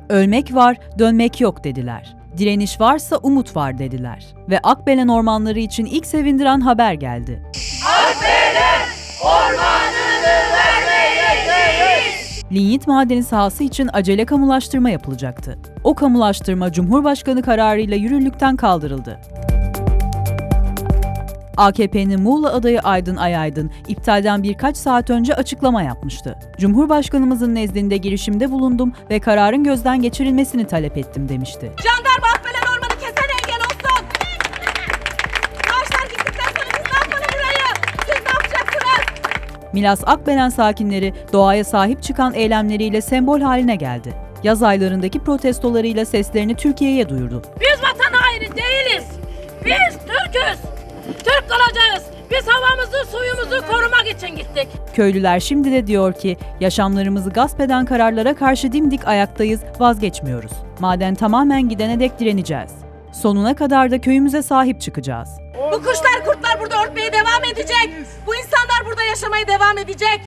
Ölmek var, dönmek yok dediler. Direniş varsa umut var dediler. Ve Akbelen ormanları için ilk sevindiren haber geldi. Akbelen ormanını vermeyeceğiz! Linyit madeni sahası için acele kamulaştırma yapılacaktı. O kamulaştırma Cumhurbaşkanı kararıyla yürürlükten kaldırıldı. AKP'nin Muğla adayı Aydın Ayaydın, iptalden birkaç saat önce açıklama yapmıştı. Cumhurbaşkanımızın nezdinde girişimde bulundum ve kararın gözden geçirilmesini talep ettim demişti. Jandarma Akbelen ormanı kesen engel olsun! Ağaçlar gittikten sonra biz ne yapalım burayı? Siz ne yapacaksınız? Milas Akbelen sakinleri doğaya sahip çıkan eylemleriyle sembol haline geldi. Yaz aylarındaki protestolarıyla seslerini Türkiye'ye duyurdu. Biz vatan haini değiliz! Biz Türk'üz! Türk kalacağız! Biz havamızı, suyumuzu korumak için gittik. Köylüler şimdi de diyor ki, yaşamlarımızı gasp eden kararlara karşı dimdik ayaktayız, vazgeçmiyoruz. Maden tamamen gidene dek direneceğiz. Sonuna kadar da köyümüze sahip çıkacağız. Bu kuşlar, kurtlar burada örtmeye devam edecek. Bu insanlar burada yaşamaya devam edecek.